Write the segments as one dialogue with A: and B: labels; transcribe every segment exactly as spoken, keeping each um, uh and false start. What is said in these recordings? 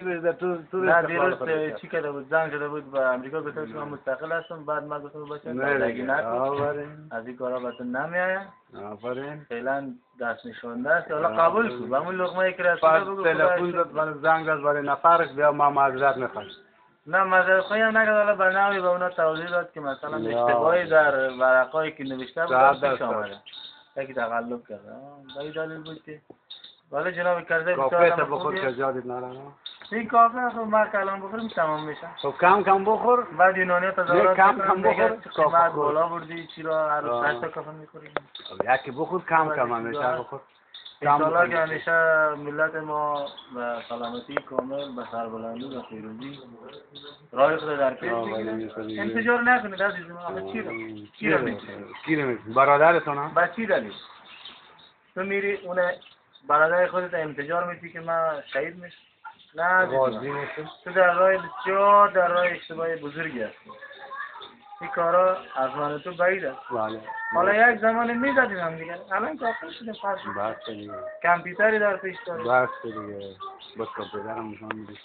A: در تو تو
B: نه دیروز چی کرده بود زنگ شده بود به امریکا گفته بود من مستقل هستم بعد من گفتم باشه درگی نکن از این کارا بهتون نمیآید
A: آفرین
B: فعلا دست نشونده است حالا قبول کن و همون لقمه ای که رسیده بگو
A: تلفن زد برای زنگ زد برای نفرش بیا ما معذرت میخوام
B: نه معذرت خواهی هم نکرد حالا برنامه به اونا توضیح داد که مثلا اشتباهی در ورقایی که نوشته بود پیش آمده یکی تقلب کرده به این دلیل بود که ولی جناب کرده
A: کافه تا بخور که زیادی نره
B: این کافه خب ما کلام بخوریم تمام میشه
A: خب کم کم بخور
B: بعد یونانی تظاهرات
A: کم کم بخور
B: قیمت بالا بردی چرا هر روز هشت تا کافه میخوریم
A: یکی بخور کم کم همیشه بخور
B: انشالله که همیشه ملت ما به سلامتی کامل به سربلندی و پیروزی راه خود در پیش بگیرن انتظار نکنید عزیزم آخه چی رو چی رو میکنید
A: کی رو میکنید برادرتون ها
B: با چی دلیل تو میری اون برادر خودت انتظار میدی که من شهید میشم نه عزیزم تو در راه بسیار در راه اشتباه بزرگی هستی این کارا از من تو بعید است حالا یک زمان میزدیم هم دیگه الان کافی شدیم فرض
A: بس دیگه
B: کامپیوتری در پیش داریم
A: بس دیگه بس کامپیوترم نشون میدی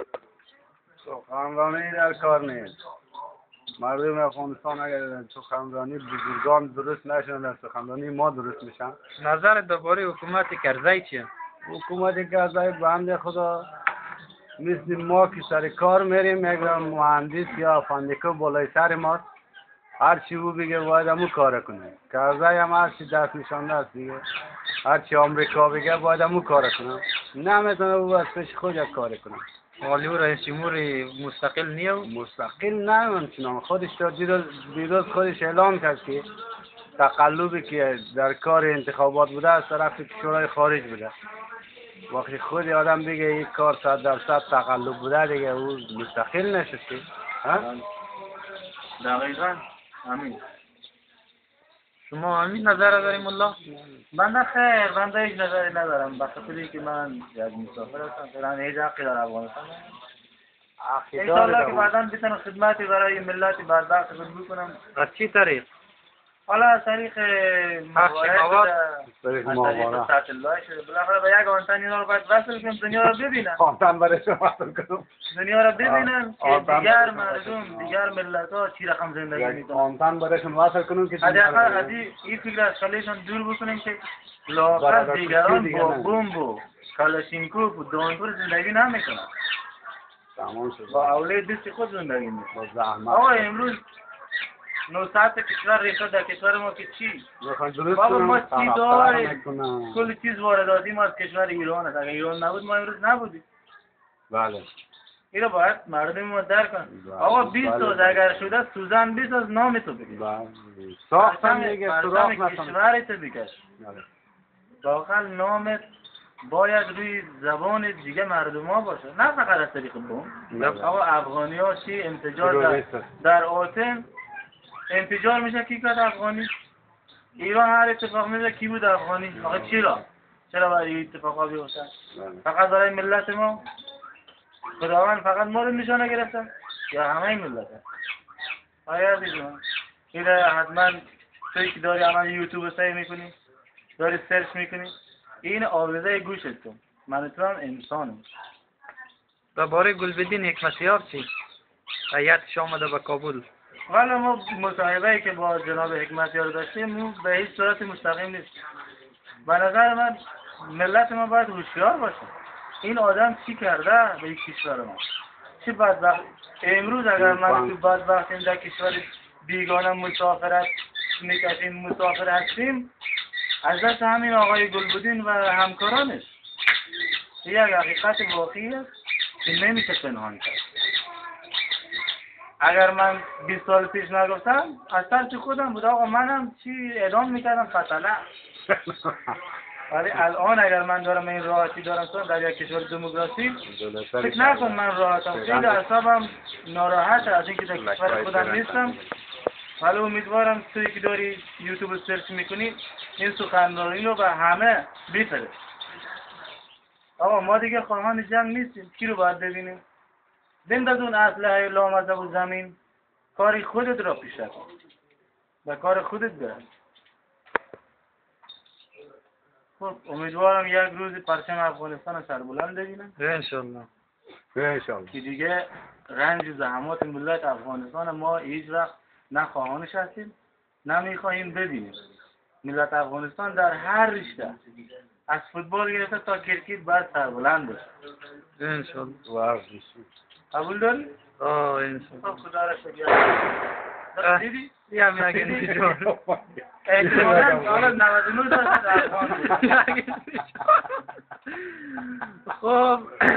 A: سخنرانی در کار نیست مردم افغانستان اگر سخنرانی بزرگان درست نشن سخنرانی ما درست میشن
B: نظر درباره حکومت کرزی چیه
A: حکومت کرزی به حمد خدا مثل ما که سر کار میریم یک مهندس یا فندیکو بالای سر ما هر چی او بگه باید همون کار کنه کرزی هم هر چی دست نشانده است دیگه هر چی آمریکا بگه باید همون کار کنه نمیتونه او از پیش خود یک کار کنه
B: ولی او رئیس جمهور مستقل نیو
A: مستقل نه چنان خودش تا دیروز خودش اعلام کرد که تقلبی که در کار انتخابات بوده از طرف شورای خارج بوده وقتی خود آدم بگه یک کار صد درصد تقلب بوده دیگه او مستقل نشسته ها
B: دقیقاً همین شما همین نظر داریم الله بنده خیر بنده هیچ نظری ندارم بخاطر که من یک مسافر هستم فعلا هیچ حقی در افغانستان انشاءالله که بعدا بتونم خدمتی برای ملت بدبخت خود بکنم
A: از چی طریق؟
B: حالا از طریق موارد
A: طریق
B: از
A: موارد
B: طریق الله شده بالاخره به یک آنتن اینا رو باید وصل کنم دنیا رو ببینن
A: آنتن برای شما وصل کنم
B: دنیا رو ببینن که دیگر مردم دیگر ملت ها چی رقم زندگی میکنن
A: آنتن برایشون وصل کنم که
B: حداقل از این فکر از خلیشان دور بکنیم که لااقل دیگران با بمب و کلاشینکوف و دانپور زندگی نمیکنن
A: تمام شد
B: با اولاد دست خود زندگی میکنن
A: با زحمت
B: آقا امروز نوسط کشور ریخته در کشور ما که چی؟ بابا ما چی داریم؟ کل چیز وارداتی ما از کشور ایران است. اگر ایران نبود ما امروز نبودیم.
A: بله.
B: اینو باید مردم ما درک کنن. آقا بیست روز اگر شده سوزن بیست روز نام تو بگیر.
A: بله. ساختن دیگه سراغ نکنن.
B: کشور تو بکش. داخل نامت باید روی زبان دیگه مردم ها باشه. نه فقط از طریق بوم. آقا افغانی ها چی انتجار در, در آتن انفجار میشه کی کرد افغانی ایران هر اتفاق میشه کی بود افغانی آقا چرا چرا باید این اتفاقا بیفته فقط برای ملت ما خداوند فقط ما رو نشانه گرفته یا همه ملت آیا دیدم این حتما توی که داری عمل یوتیوب سعی میکنی داری سرچ میکنی این آویزه گوشت کن من تو هم انسانم
C: درباره گلبدین حکمتیار چی هیئتش آمده به کابل
B: ولی ما مصاحبه‌ای که با جناب حکمتیار داشتیم به هیچ صورت مستقیم نیست. به نظر من ملت ما باید هوشیار باشه. این آدم چی کرده به این کشور ما؟ چه بدبخت امروز اگر من تو بدبختیم در کشور بیگانه مسافرت میکشیم مسافر هستیم از دست همین آقای گلبدین و همکارانش. یک حقیقت واقعی است که نمیشه پنهان کرد. اگر من بیست سال پیش نگفتم از طرف خودم بود آقا منم چی اعدام میکردم قتله ولی الان اگر من دارم این راحتی دارم تو در یک کشور دموکراسی فکر نکن من راحتم خیلی اعصابم ناراحت از اینکه در کشور خودم نیستم ولی امیدوارم توی که داری یوتیوب سرچ میکنی این سخنرانی رو به همه بفرست آقا ما دیگه خواهان جنگ نیستیم کی رو باید ببینیم بنداز اون اسلحه لامصب و زمین کاری خودت را پیش کن و کار خودت برن خب امیدوارم یک روز پرچم افغانستان سربلند ببینم
C: انشالله
A: انشالله
B: که دیگه رنج و زحمات ملت افغانستان ما هیچ وقت نه خواهانش هستیم نه میخواهیم ببینیم. ملت افغانستان در هر رشته از فوتبال گرفته تا کرکت باید سربلند باشه.
C: انشالله.
A: ورزشی
B: قبول داری؟
C: آه انشالله.
B: خب خدا را شکر. دیدی؟
C: یه هم نگه نیجور.
B: احتمالاً حالا نود و نه درصد افغان بود.
C: خب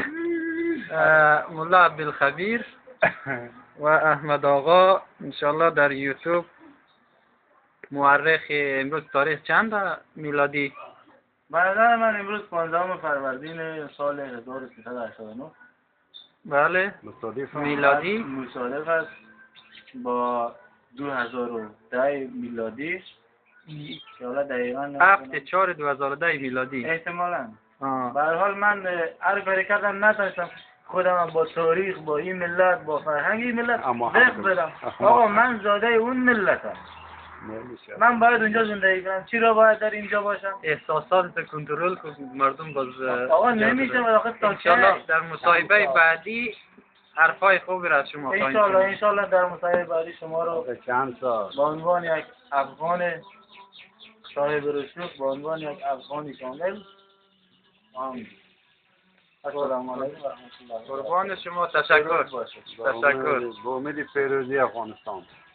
C: ملا عبدالخبیر و احمد آقا انشالله در یوتیوب مورخ امروز تاریخ چند میلادی؟
B: برادر من امروز پانزدهم فروردین سال هزار و سیصد و هشتاد و نه
C: بله میلادی
B: مصادف است با دو هزار و ده میلادی که حالا دقیقاً
C: هفت چهار دو هزار و ده میلادی
B: احتمالاً.
C: آه.
B: به هر حال من هر کاری کردم نتونستم خودم با تاریخ با این ملت با فرهنگ این ملت دق بدم. آقا من زاده اون ملتم، من باید اونجا زندگی کنم، چرا باید در اینجا باشم؟
C: احساسات کنترل کن مردم باز
B: آقا نمیشه آخه تا
C: انشالله در مصاحبه بعدی حرفای خوبی را از شما خواهیم شنید.
B: انشالله انشالله در مصاحبه بعدی شما رو
A: چند سال
B: با عنوان یک افغان صاحب رسوخ با عنوان یک افغان کامل آمین. السلام علیکم و رحمت الله.
C: قربان شما تشکر. تشکر.
A: با امید پیروزی افغانستان.